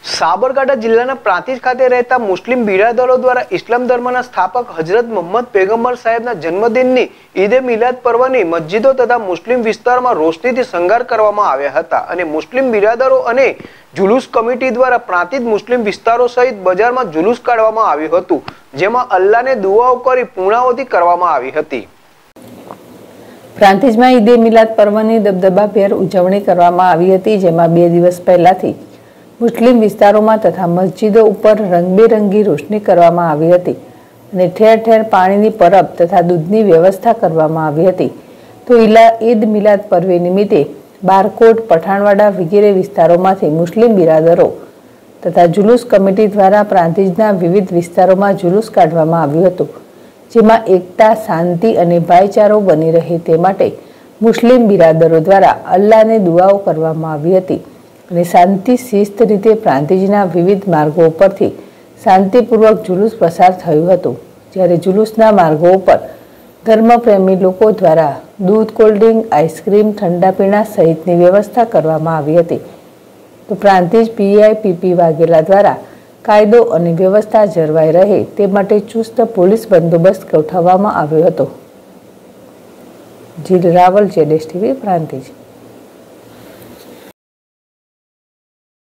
સાબરકાંઠા જિલ્લાના પ્રાંતિજ ખાતે રહેતા મુસ્લિમ બિરાદરો દ્વારા ઇસ્લામ ધર્મના સ્થાપક હજરત મુહમ્મદ પૈગંબર સાહેબના જન્મદિનની ઈદે મિલાદ પર્વની મસ્જિદો તથા મુસ્લિમ વિસ્તારમાં રોશનીથી શણગાર કરવામાં આવ્યા હતા અને મુસ્લિમ બિરાદરો અને જુલુસ કમિટી દ્વારા પ્રાંતિજ મુસ્લિમ વિસ્તારો સહિત બજારમાં જુલુસ કાઢવામાં આવ્યું હતું, જેમાં અલ્લાહને દુઆઓ કરી પૂર્ણાહુતિ કરવામાં આવી હતી। પ્રાંતિજમાં ઈદે મિલાદ પર્વની દબદબાભેર ઉજવણી કરવામાં આવી હતી, જેમાં 2 દિવસ પહેલાથી મુસ્લિમ વિસ્તારોમાં તથા મસ્જિદો ઉપર રંગબેરંગી રોશની કરવામાં આવી હતી અને ઠેર ઠેર પાણીની પરબ તથા દૂધની વ્યવસ્થા કરવામાં આવી હતી। તો ઈદ મિલાદ પર્વ નિમિત્તે બારકોટ, પઠાણવાડા વગેરે વિસ્તારોમાંથી મુસ્લિમ બિરાદરો તથા જુલુસ કમિટી દ્વારા પ્રાંતિજના વિવિધ વિસ્તારોમાં જુલુસ કાઢવામાં આવ્યું હતું, જેમાં એકતા, શાંતિ અને ભાઈચારો બની રહે તે માટે મુસ્લિમ બિરાદરો દ્વારા અલ્લાહને દુઆઓ કરવામાં આવી હતી અને શાંતિ શિસ્ત રીતે પ્રાંતિજના વિવિધ માર્ગો પરથી શાંતિપૂર્વક જુલુસ પસાર થયું હતું। જ્યારે જુલુસના માર્ગો ઉપર ધર્મપ્રેમી લોકો દ્વારા દૂધ, કોલ્ડ ડ્રિંક, આઈસ્ક્રીમ, ઠંડા પીણા સહિતની વ્યવસ્થા કરવામાં આવી હતી। તો પ્રાંતિજ પીઆઈ પીપી વાઘેલા દ્વારા કાયદો અને વ્યવસ્થા જળવાઈ રહે તે માટે ચુસ્ત પોલીસ બંદોબસ્ત ગોઠવવામાં આવ્યો હતો। જીલ રાવલ, જેડેશ ટીવી, પ્રાંતિજ।